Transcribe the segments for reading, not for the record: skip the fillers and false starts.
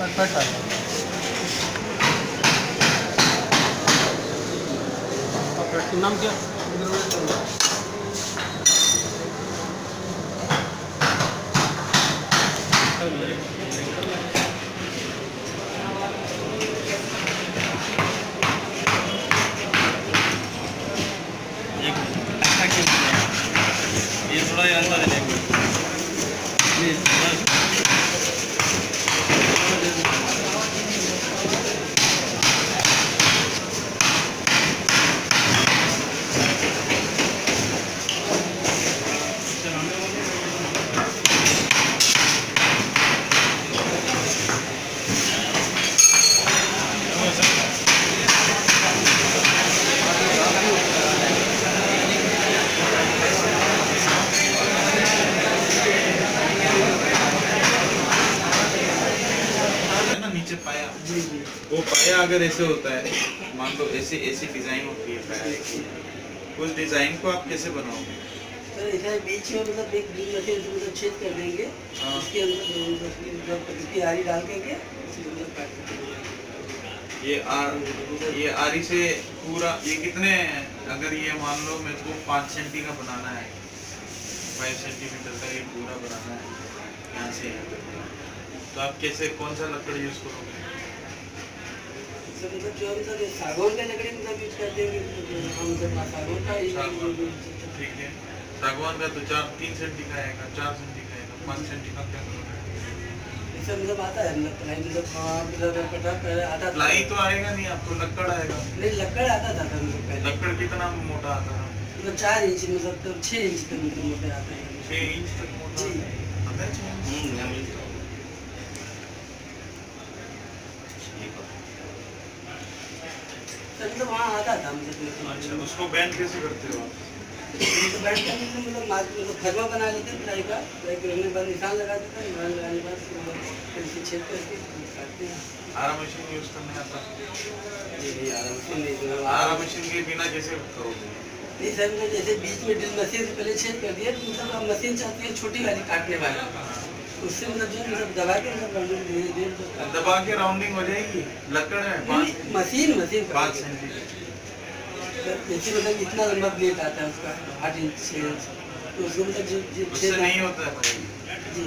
नाम क्या? ये थोड़ा अंदर है पाया। वो पाया अगर ऐसे होता है, मान लो ऐसी ऐसी डिजाइन होती है पाया की, उस डिजाइन को आप कैसे बनाओगे? सर ऐसा बीच में मतलब एक बीच में से मतलब छेद कर देंगे, इसके अंदर इसकी आरी डाल करके ये आरी से पूरा ये कितने, अगर ये मान लो मेरे को 5 सेंटी का बनाना है, 5 सेंटीमीटर का ये पूरा बनाना है यहाँ से, तो आप कैसे कौन सा लकड़ी यूज करोगे? मतलब जो मतलब सागौन का लकड़ी मतलब यूज करते हैं हम मतलब सागौन का ठीक है। सागवान का तो 3 सेंटी का आएगा, 4 सेंटी का आएगा, 5 सेंटी का क्या करोगे? ऐसा मतलब आता है मतलब आता लाई तो आएगा नहीं, आपको लकड़ आएगा। नहीं लकड़ आता था पहले। लकड़ कितना मोटा आता था? मतलब 4 इंच मतलब 6 इंच तक मतलब मोटा आता है। 6 इंच तक मोटा आता है। मतलब वहाँ आता था मतलब। अच्छा, उसको बैंड कैसे करते हो आप? बैंड करने से मतलब फरमा बना लेते हैं प्लाई का, प्लाई करने के बाद निशान लगा देते हैं, निशान लगाने के बाद फिर इसे छेद करके काटते हैं। आरा मशीन यूज करने आता है? जी आरा मशीन नहीं, आरा मशीन के बिना कैसे करोगे? नहीं सर, मतलब जैसे बीच में ड्रिल मशीन से पहले छेद कर दिया, तो मतलब अब मशीन चाहती है छोटी वाली काटने वाली, उससे मतलब जो मतलब दबा के मतलब राउंडिंग धीरे दबा के राउंडिंग हो जाएगी। लकड़ है मशीन 5 सेंटीमीटर, जैसे मतलब इतना लंबा ब्लेड आता है उसका 8 इंच 6 इंच, तो उसको मतलब जो उससे नहीं होता है भाई जी।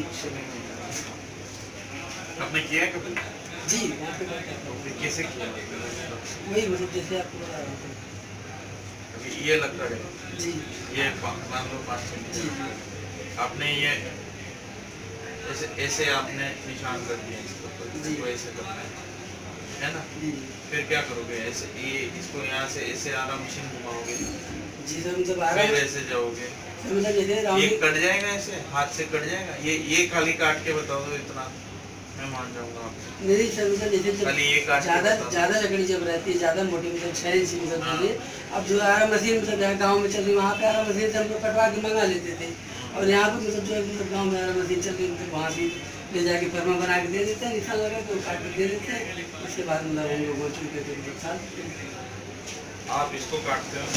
आपने किया है कभी? जी कैसे किया? वही मतलब जैसे आपको बता रहा हूँ ये लकड़ है जी, ये मान लो 5 सेंटीमीटर, आपने ये ऐसे ऐसे आपने निशान कर दिया इसको, तो ऐसे करना है ना? फिर क्या करोगे? ऐसे ये इसको यहाँ से ऐसे आरा मशीन घुमाओगे जी सर, मतलब आरा फिर ऐसे जाओगे, मतलब जैसे ये कट जाएगा, ऐसे हाथ से कट जाएगा। ये खाली काट के बताओ तो इतना मैं मान जाऊंगा आपको। नहीं सर, मतलब जैसे खाली ये काट ज़्यादा लकड़ी जब रहती है ज़्यादा मोटी मतलब 6 इंच मतलब दूरी, अब जो आरा मशीन मतलब जहाँ गाँव में चल रही वहाँ पे आरा मशीन से हम लोग कटवा के मंगा लेते थे, और यहाँ पे मतलब जो है मतलब गाँव में आरा मशीन चल रही मतलब वहाँ भी ले जाके फरमा बना के दे देते हैं, निशान लगा के काट के दे देते हैं, उसके बाद मतलब हम लोग वो चुके थे साथ। आप इसको काटते हो,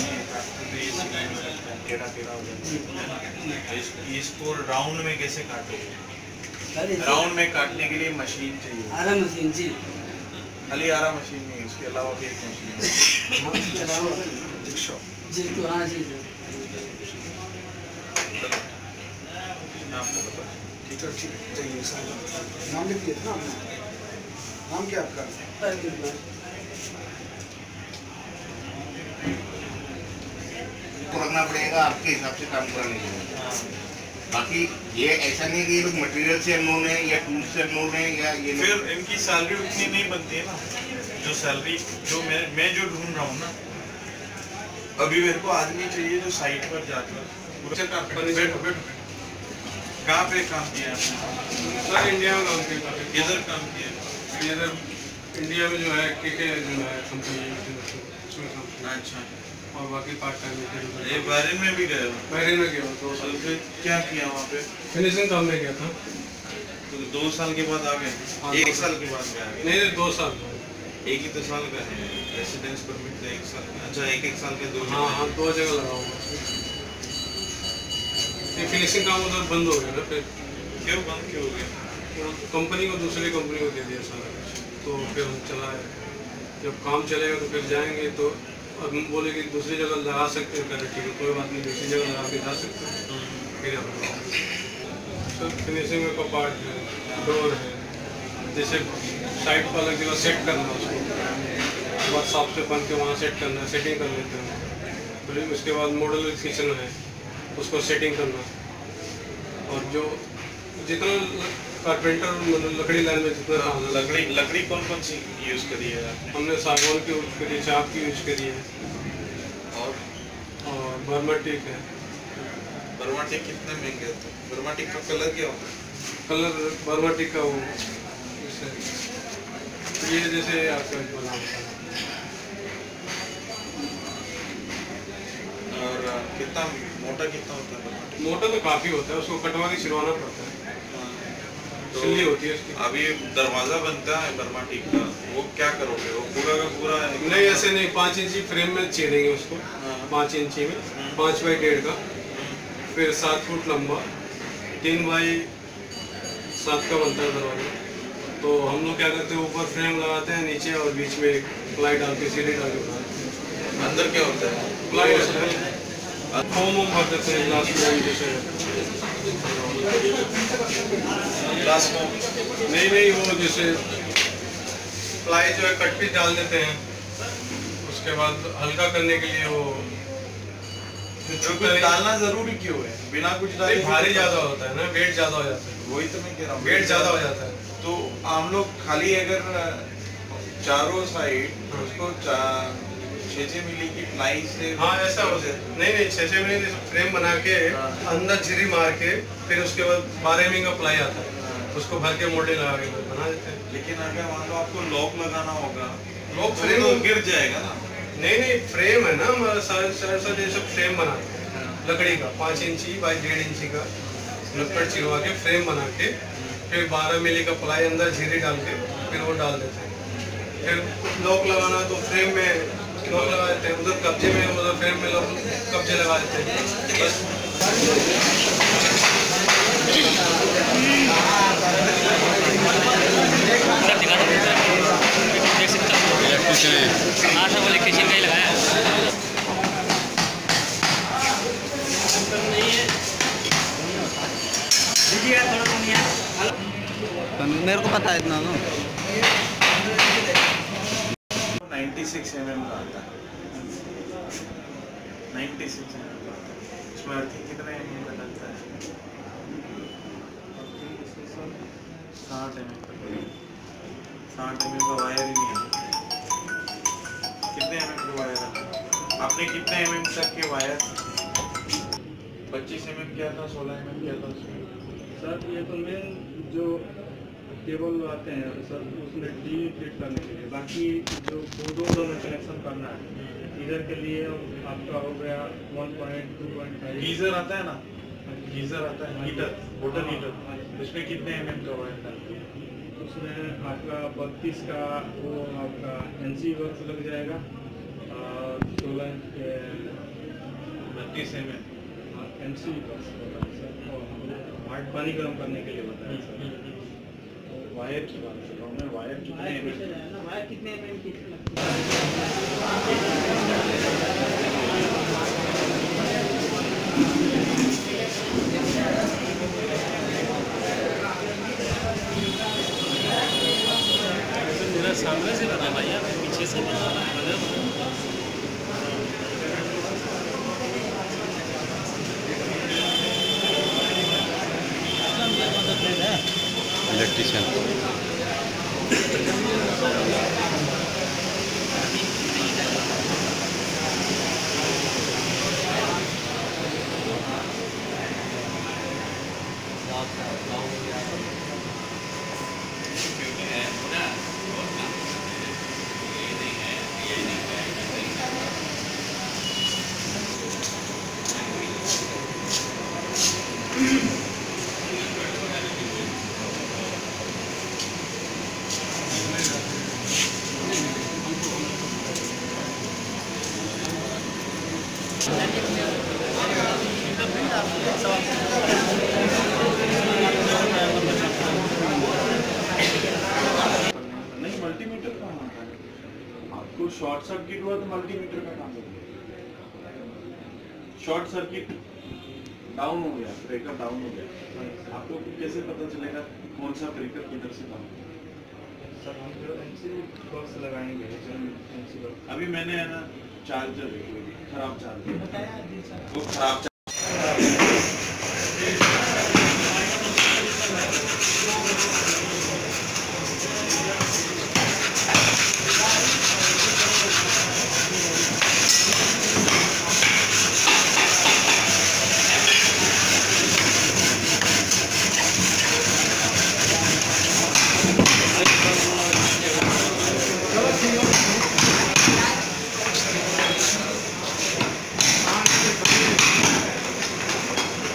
टेढ़ा टेढ़ा हो जाता है, इसको राउंड में कैसे काटोगे? राउंड में काटने के लिए मशीन चाहिए, आरा मशीन जी। खाली आरा मशीन नहीं, उसके अलावा भी एक मशीन है जी, तो हाँ जी सर, आपको बता। ठीक है चाहिए सर। नाम लिखिए ना, नाम क्या आपका? तो रखना पड़ेगा आपके हिसाब से काम कराने के लिए। बाकी ये ऐसा नहीं कि ये लोग मटेरियल से अननोन है या टूल से अननोन है या ये फिर इनकी सैलरी उतनी नहीं बनती है ना, जो सैलरी जो मैं जो ढूंढ रहा हूँ ना, अभी मेरे को आदमी चाहिए जो साइट पर जाकर कहाँ पे काम किया आपने? सर इंडिया में काम किया, इधर काम किया? इधर इंडिया में जो है के जो है कंपनी, अच्छा, और बाकी पार्ट टाइम ये बहरीन में भी गए हो? बहरीन में गया 2 साल। फिर क्या किया वहाँ पे? फिनिशिंग काम में गया था। तो 2 साल के बाद आ गए? 1 साल के बाद गए? नहीं 2 साल, एक ही तो साल का है रेसिडेंस परमिट, तो 1 साल। अच्छा, 1 साल के 2 हाँ 2 जगह लगा हुआ। फिनिशिंग काम उधर बंद हो गया ना, फिर क्यों बंद क्यों हो गया? कंपनी को दूसरी कंपनी को दे दिया सारा कुछ। तो फिर हम चलाए, जब काम चलेगा तो फिर जाएंगे। तो अब हम बोले कि दूसरी जगह लगा सकते हैं, करें ठीक है कोई बात नहीं, दूसरी जगह लगा के जा सकते हैं। फिर हम सब फिनिशिंग में कपाट है, डोर है, जैसे साइड पर अलग जगह सेट करना, उसको बाद साफ से बन के वहाँ सेट करना, सेटिंग कर लेते हैं। फिर उसके बाद मॉडल किचन है, उसको सेटिंग करना। और जो जितना कारपेंटर मतलब लकड़ी लाइन में जितना काम है, लकड़ी कौन कौन सी यूज़ करी है आपने? हमने सागवान की यूज करी है, चाप की यूज करी है और बर्माटिक है। बर्माटिक कितने महंगे होते हैं? बर्माटिक का कलर क्या होता है? कलर बर्माटिक का वो ये जैसे आपका बना होता है। और कितना मोटा कितना होता है बर्माटिक? मोटा तो काफ़ी होता है, उसको कटवा के छिलवाना पड़ता है, तो सिल्ली होती है उसकी। अभी दरवाजा बनता है बर्माटिक का, वो क्या करोगे? वो पूरा का पूरा नहीं ऐसे नहीं, 5 इंची फ्रेम में छेदेंगे उसको, 5 इंची में 5 बाई 1.5 का, फिर 7 फुट लंबा, 3 बाई 7 का बनता है दरवाजा। तो हम लोग क्या करते हैं, ऊपर फ्रेम लगाते हैं नीचे और बीच में एक प्लाई डाल के सीढ़ी डाल के बनाते हैं। अंदर क्या होता है? प्लाई रहता है, फोम वोम भर देते हैं, ग्लास फोम जैसे। Glass foam? नहीं वो जैसे प्लाई जो है कट पीस डाल देते हैं, उसके बाद हल्का करने के लिए वो कुछ डालना जरूरी क्यों है? बिना कुछ डाले भारी ज़्यादा होता है ना, वेट ज़्यादा हो जाता है। वही तो मैं कह रहा हूँ, वेट ज़्यादा हो जाता है। तो हम लोग खाली अगर चारों साइड उसको 6 मिली की प्लाई से, हाँ ऐसा हो जाए। नहीं 6 मिली फ्रेम बना के अंदर झिरी मार के फिर उसके बाद 12 मिली का प्लाई आता है, उसको भर के मोटे लगा के बना देते हैं। लेकिन अगर मान लो आपको लॉक लगाना होगा, लॉक तो फ्रेम तो गिर जाएगा ना। नहीं फ्रेम है ना हमारा, सारे ये सब फ्रेम बनाते हैं लकड़ी का, 5 इंची बाई 1.5 इंची का लकड़ चिरवा के फ्रेम बना के फिर 12 मिली का प्लाई अंदर झिरी डाल के फिर वो डाल देते हैं। फिर लॉक लगाना तो फ्रेम में लॉक लगा देते हैं, उधर कब्जे में, उधर फ्रेम में लॉक कब्जे लगा देते हैं बस। इलेक्ट्रिशियन 8 वाले इलेक्ट्रिशियन का ही लगाया है। मेरे को पता है इतना तो। 96 mm का आता है, 96 mm का आता है। इसमें अर्थिंग कितने mm का लगता है? 60 mm का। 60 mm का वायर ही नहीं है। कितने mm के वायर है? आपने कितने mm तक के वायर? 25 mm क्या था, 16 mm क्या था उसमें? सर ये तो मेन जो केबल आते हैं सर, उसमें डी फिट करने के लिए, बाकी जो दो में कनेक्शन करना है इधर के लिए आपका हो गया 1.2.5। गीजर आता है ना, गीजर आता है, हीटर, वाटर हीटर, उसमें कितने mm का वायर डालते हैं? उसमें आपका 32 का वो आपका NC वर्क लग जाएगा और 16 के 32 mm NC वर्क सर, और पानी गर्म करने के लिए बताया सर। वायर की बात कर रहा हूँ मैं, वायर कितने mm की? मेरा सामने से बना भैया, पीछे से बना। इलेक्ट्रिशियन तो शॉर्ट सर्किट हुआ तो मल्टीमीटर का काम होगा। शॉर्ट सर्किट डाउन हो गया, ब्रेकर डाउन हो गया, आपको कैसे पता चलेगा कौन सा ब्रेकर किधर से डाउन? सर हम जो एमसी बॉक्स लगाएंगे, अभी मैंने है ना चार्जर खराब चार्जर बताया वो खराब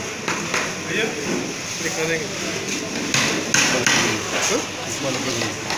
दिखा देंगे।